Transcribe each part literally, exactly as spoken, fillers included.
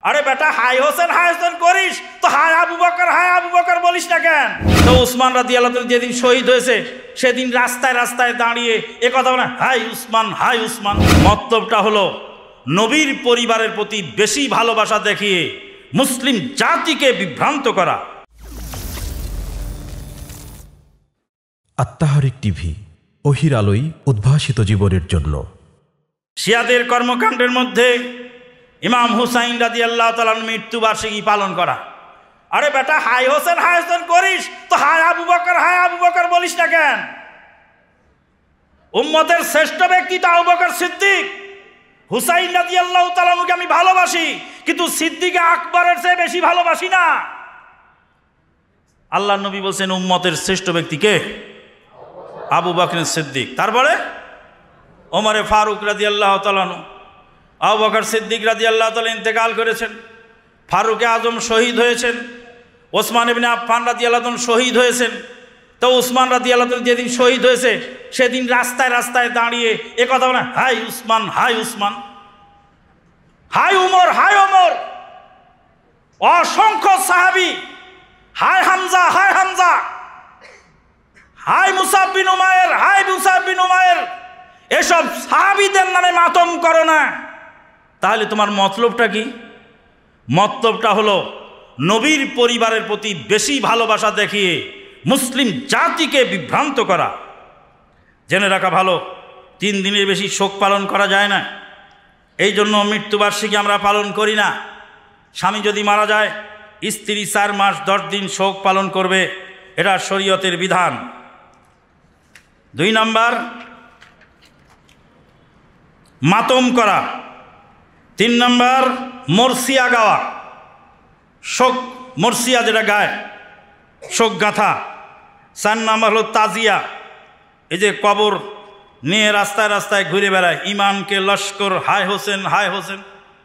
আরে বেটা high Hussain হাই হোসেন করিস তো হাই আবু বকর হাই আবু বকর বলিস না কেন? তো উসমান রাদিয়াল্লাহু তাআলা যেদিন শহীদ হয়েছে সেদিন রাস্তায় রাস্তায় দাঁড়িয়ে এ কথা বলে হাই উসমান হাই উসমান। মতলবটা হলো নবীর পরিবারের প্রতি বেশি ভালোবাসা দেখিয়ে মুসলিম জাতিকে বিভ্রান্ত করা। আত্মাহারিক টিভি, ওহির আলোয় উদ্ভাসিত জীবনের জন্য। শিয়াদের কর্মকাণ্ডের মধ্যে ইমাম হুসাইন রাদিয়াল্লাহু তাআলার মৃত্যুবার্ষিকী পালন করা। আরে বেটা হাই হোসেন হাই হোসেন করিস তো হাই আবু বকর হাই আবু বকর বলিস না কেন? উম্মতের শ্রেষ্ঠ ব্যক্তি তো আবু বকর সিদ্দিক। হুসাইন রাদিয়াল্লাহু তাআলাকে আমি ভালোবাসি, কিন্তু সিদ্দিক আকবরের চেয়ে বেশি ভালোবাসি না। আল্লাহর নবী বলছেন উম্মতের শ্রেষ্ঠ ব্যক্তি কে? আবু বকর সিদ্দিক। তারপরে ওমরে ফারুক রাদিয়াল্লাহু তাআলা, আবু বকর সিদ্দিক রাদিয়াল্লাহু তাআলা ইন্তেকাল করেছেন, ফারুকে আজম শহীদ হয়েছেন, ওসমান ইবনে আফফান রাদিয়াল্লাহু তাআলা শহীদ হয়েছেন। তো উসমান রাদিয়াল্লাহু তাআলা যেদিন শহীদ হয়েছে সেদিন রাস্তায় রাস্তায় দাঁড়িয়ে এ কথা বলে হাই উসমান হাই উসমান, হাই উমর হাই ওমর। অসংখ্য সাহাবী হাই হামজা হাই হামজা, হাই মুসাব বিন উমায়ের হাই মুসাব বিন উমায়ের। এসব সাহাবীদের নামে মাতম করো না। তাহলে তোমার মতলবটা কি? মতলবটা হলো নবীর পরিবারের প্রতি বেশি ভালোবাসা দেখিয়ে মুসলিম জাতিকে বিভ্রান্ত করা। জেনে রাখা ভালো, তিন দিনের বেশি শোক পালন করা যায় না। এই জন্য মৃত্যুবার্ষিকী আমরা পালন করি না। স্বামী যদি মারা যায় স্ত্রী চার মাস দশ দিন শোক পালন করবে, এটা শরীয়তের বিধান। দুই নাম্বার মাতম করা। তিন নাম্বার মরসিয়া গাওয়া, শোক মরসিয়া যেটা গায় শোক গাথা। চার নাম্বার হলো তাজিয়া, এই যে কবর নিয়ে রাস্তায় রাস্তায় ঘুরে বেড়ায় ইমামকে লস্কর হাই হোসেন হাই হোসেন।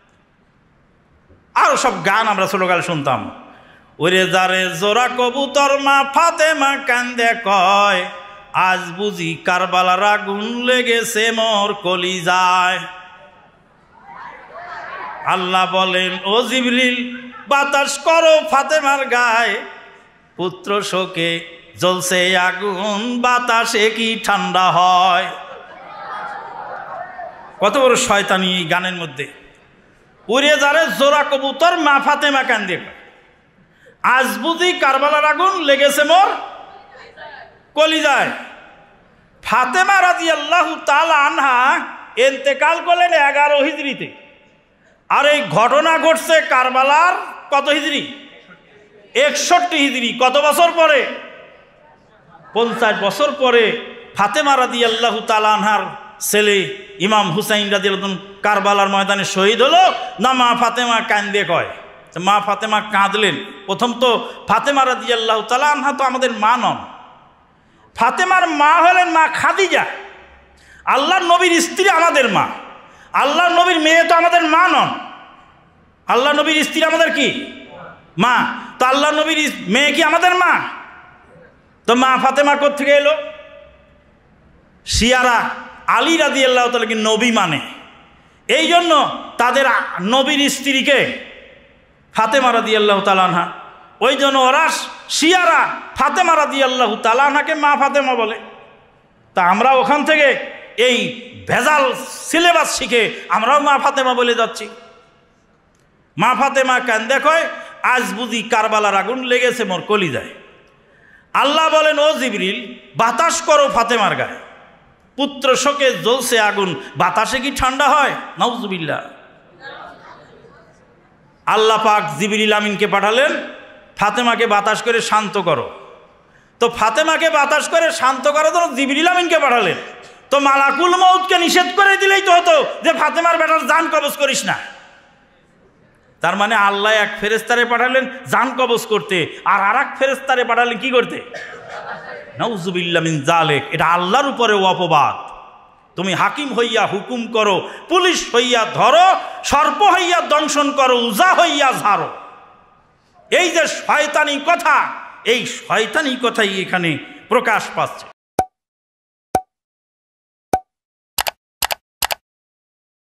আরও সব গান আমরা ছোটকালে শুনতাম। ওরে যারে জোড়া কবুতর মা ফাতেমা কান্দে কয়, আজ বুঝি কারবালার আগুন লেগেছে মোর কলিজায়। আল্লাহ বলেন ও জিবরিল বাতাস করো ফাতেমার গায়ে, পুত্র শোকে জ্বলছে আগুন বাতাসে কি ঠান্ডা হয়। কত বড় শয়তানি এই গানের মধ্যে। উড়ে যারে জোড়া কবুতর মা ফাতেমা কান্দে কয়, আজ বুঝি কারবালার আগুন লেগেছে মোর কলিজায়। ফাতেমা রাদিয়াল্লাহু তাআলা আনহা ইন্তেকাল করলেন এগারো হিজরিতে, আর এই ঘটনা ঘটছে কারবালার কত হিজরি? একষট্টি হিজরি। কত বছর পরে? পঞ্চাশ বছর পরে ফাতেমা রাদিয়াল্লাহু তাআলা আনহার ছেলে ইমাম হুসাইন রাদিয়াল্লাহু তাআলা কারবালার ময়দানে শহীদ হলো। না মা ফাতেমা কান্দে কয়, মা ফাতেমা কাঁদলেন। প্রথম তো ফাতেমা রাদিয়াল্লাহু তাআলা আনহা তো আমাদের মা নন, ফাতেমার মা হলেন মা খাদিজা, আল্লাহর নবীর স্ত্রী আমাদের মা। আল্লাহর নবীর মেয়ে তো আমাদের মা নন, আল্লাহ নবীর স্ত্রী আমাদের কি মা। তো আল্লাহ নবীর মেয়ে কি আমাদের মা? তো মা ফাতেমা কোত্থেকে এলো? শিয়ারা আলী রাদিয়াল্লাহু তাআলাকে নবী মানে, এই জন্য তাদের নবীর স্ত্রীকে ফাতেমা রাদিয়াল্লাহু তাআলা আনহা। ওই জন্য ওরা শিয়ারা ফাতেমা রাদিয়াল্লাহু তাআলা আনহাকে মা ফাতেমা বলে। তা আমরা ওখান থেকে এই ভেজাল সিলেবাস শিখে আমরাও মা ফাতেমা বলে যাচ্ছি। মা ফাতেমা কান্দে কয়, আজ বুঝি কারবালার আগুন লেগেছে মোর কলিজায়। আল্লাহ বলেন ও জিবরিল বাতাস করো ফাতেমার গায়ে, পুত্র শোকে জ্বলছে আগুন বাতাসে কি ঠান্ডা হয়? নাউজুবিল্লাহ। আল্লাহ পাক জিবরিল আমিনকে পাঠালেন, ফাতেমাকে বাতাস করে শান্ত করো। তো ফাতেমাকে বাতাস করে শান্ত করার জন্য জিবরিল আমিনকে পাঠালেন। তো মালাকুল মউতকে নিষেধ করে দিলেই তো হতো যে ফাতেমার বেটার জান কবজ করিস না। তার মানে আল্লাহ এক ফেরেশতারে পাঠালেন জান কবজ করতে, আর আর এক ফেরেশতারে পাঠালেন কি করতে? নাউজুবিল্লাহ মিন যালিক। এটা আল্লাহর উপরে অপবাদ। তুমি হাকিম হইয়া হুকুম করো, পুলিশ হইয়া ধরো, সর্প হইয়া দংশন করো, উজা হইয়া ঝাড়ো। এই যে শয়তানি কথা, এই শয়তানি কথাই এখানে প্রকাশ পাচ্ছে।